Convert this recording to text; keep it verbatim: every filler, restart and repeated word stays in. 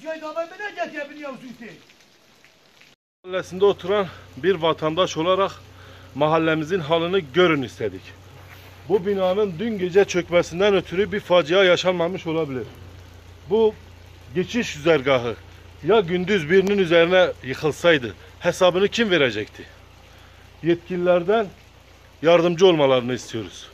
Mahallesinde oturan bir vatandaş olarak mahallemizin halini görün istedik. Bu binanın dün gece çökmesinden ötürü bir facia yaşanmamış olabilir. Bu geçiş güzergahı ya gündüz birinin üzerine yıkılsaydı hesabını kim verecekti? Yetkililerden yardımcı olmalarını istiyoruz.